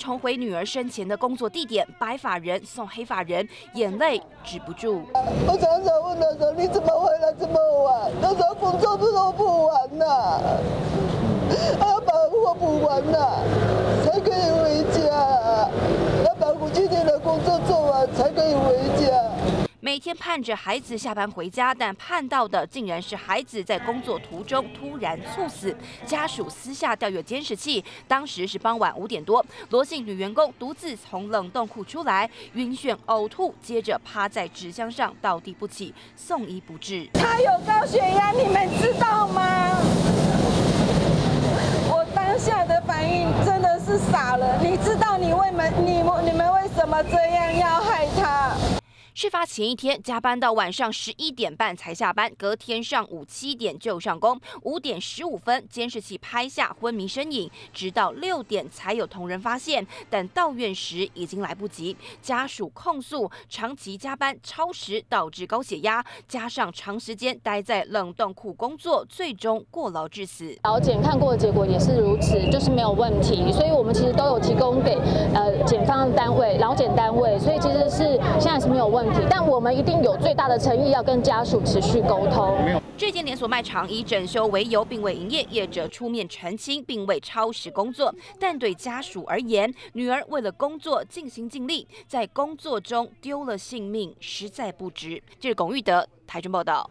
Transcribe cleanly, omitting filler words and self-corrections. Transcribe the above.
重回女儿生前的工作地点，白发人送黑发人，眼泪止不住。 我常常问他说：“你怎么回来这么晚？”他说：“工作都不完呐，要把货补完呐，才可以回家。要把我今天的工作做完，才可以回家。” 每天盼着孩子下班回家，但盼到的竟然是孩子在工作途中突然猝死。家属私下调阅监视器，当时是傍晚5点多，罗姓女员工独自从冷冻库出来，晕眩呕吐，接着趴在纸箱上倒地不起，送医不治。 她有高血压，你们知道吗？我当下的反应真的是傻了。你知道你们为什么这样要害她？ 事发前一天加班到晚上11点半才下班，隔天上午7点就上工。5点15分，监视器拍下昏迷身影，直到6点才有同仁发现，但到院时已经来不及。家属控诉长期加班超时导致高血压，加上长时间待在冷冻库工作，最终过劳致死。 劳检看过的结果也是如此，就是没有问题，所以我们其实都有提供给检方单位、劳检单位，所以其实是现在是没有问题。但我们一定有最大的诚意，要跟家属持续沟通。 这间连锁卖场以整修为由并未营业，业者出面澄清，并未超时工作。但对家属而言，女儿为了工作尽心尽力，在工作中丢了性命，实在不值。这是龚玉德台中报道。